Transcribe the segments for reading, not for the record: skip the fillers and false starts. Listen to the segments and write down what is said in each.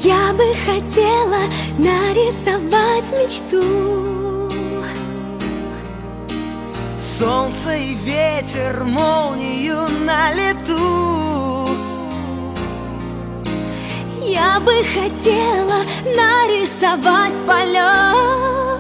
Я бы хотела нарисовать мечту. Солнце и ветер, молнию на лету. Я бы хотела нарисовать полет.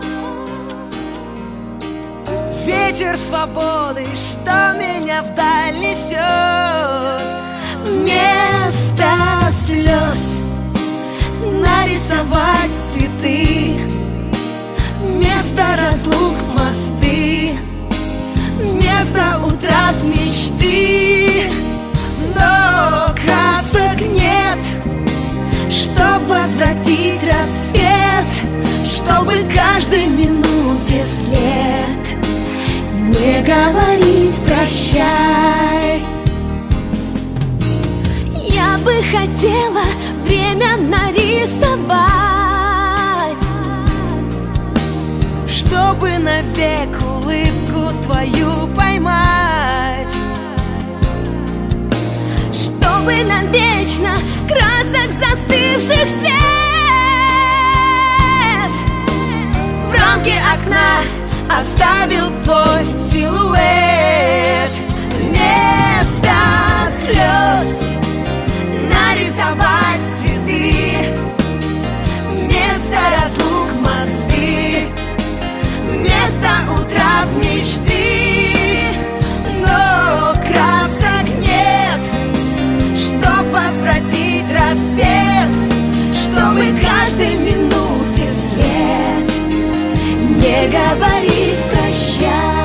Ветер свободы, что меня вдаль несет. Вместо слез нарисовать цветы, вместо разлук мосты, вместо утрат мечты. Но красок нет, чтоб возвратить рассвет, чтобы каждой минуте вслед не говорить прощай. Я бы хотела время нарисовать, чтобы навек улыбку твою поймать, чтобы навечно красок застывших свет в рамке окна оставил твой силуэт. Вместо слез нарисовать цветы, вместо разлук мосты, вместо утрат мечты. Но красок нет, чтоб возвратить рассвет, чтобы каждой минуте вслед не говорить прощай.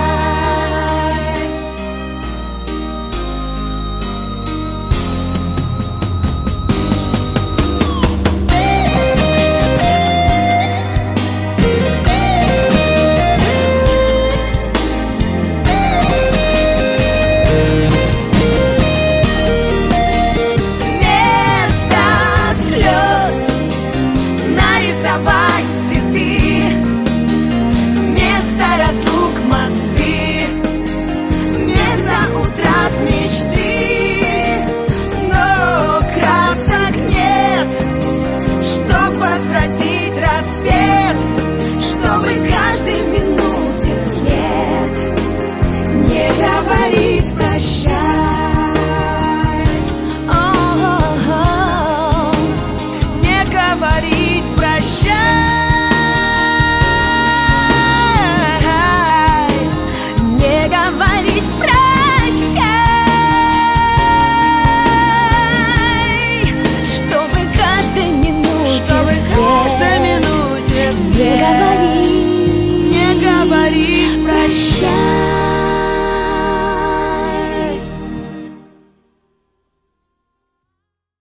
Нарисовать цветы, вместо разлук мосты, вместо утрат мечты. Но красок нет, чтоб возвратить рассвет, чтобы каждой минуте вслед не говорить прощай. Говорить прощай, не говорить прощай, чтобы каждой минуте вслед не говорить прощай.